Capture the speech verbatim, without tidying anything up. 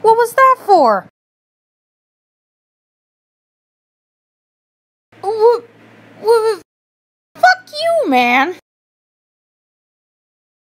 What was that for? Wh- wh- Fuck you, man!